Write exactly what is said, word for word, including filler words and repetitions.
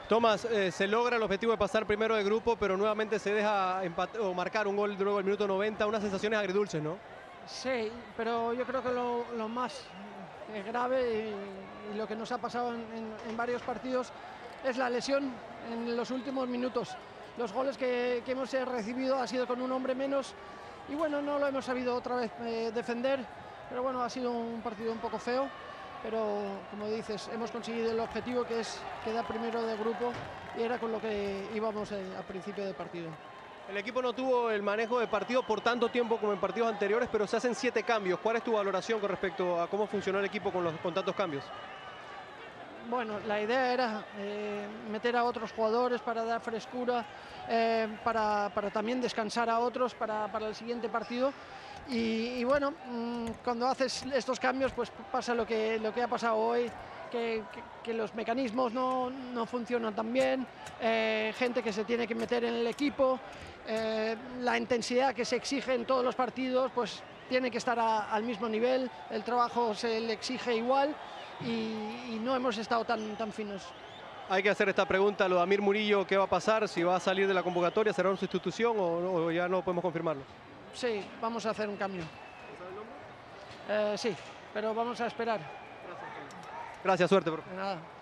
Tomás, eh, se logra el objetivo de pasar primero de grupo, pero nuevamente se deja o marcar un gol luego al minuto noventa, unas sensaciones agridulces, ¿no? Sí, pero yo creo que lo, lo más eh, grave y, y lo que nos ha pasado en, en, en varios partidos es la lesión en los últimos minutos. Los goles que, que hemos recibido ha sido con un hombre menos y bueno, no lo hemos sabido otra vez eh, defender, pero bueno, ha sido un partido un poco feo, pero como dices, hemos conseguido el objetivo que es quedar primero de grupo y era con lo que íbamos eh, al principio del partido. El equipo no tuvo el manejo de partido por tanto tiempo como en partidos anteriores, pero se hacen siete cambios. ¿Cuál es tu valoración con respecto a cómo funcionó el equipo con, los, con tantos cambios? Bueno, la idea era eh, meter a otros jugadores para dar frescura, eh, para, para también descansar a otros para, para el siguiente partido. Y, y bueno, mmm, cuando haces estos cambios, pues pasa lo que, lo que ha pasado hoy, que, que, que los mecanismos no, no funcionan tan bien, eh, gente que se tiene que meter en el equipo, eh, la intensidad que se exige en todos los partidos, pues tiene que estar a, al mismo nivel, el trabajo se le exige igual. Y, y no hemos estado tan, tan finos. Hay que hacer esta pregunta, lo de Amir Murillo, ¿qué va a pasar? ¿Si va a salir de la convocatoria? ¿Será una sustitución o, o ya no podemos confirmarlo? Sí, vamos a hacer un cambio. ¿Sabe el nombre? Eh, sí, pero vamos a esperar. Gracias, Gracias suerte, profe. De nada.